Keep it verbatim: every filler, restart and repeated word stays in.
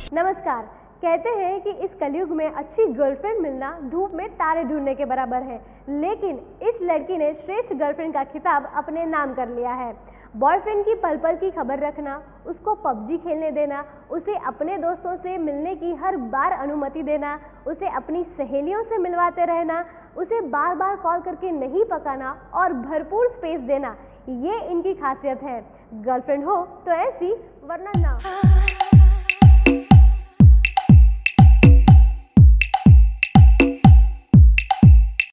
नमस्कार। कहते हैं कि इस कलयुग में अच्छी गर्लफ्रेंड मिलना धूप में तारे ढूंढने के बराबर है, लेकिन इस लड़की ने श्रेष्ठ गर्लफ्रेंड का खिताब अपने नाम कर लिया है। बॉयफ्रेंड की पल पल की खबर रखना, उसको पबजी खेलने देना, उसे अपने दोस्तों से मिलने की हर बार अनुमति देना, उसे अपनी सहेलियों से मिलवाते रहना, उसे बार बार कॉल करके नहीं पकाना और भरपूर स्पेस देना, ये इनकी खासियत है। गर्लफ्रेंड हो तो ऐसी, वरना ना।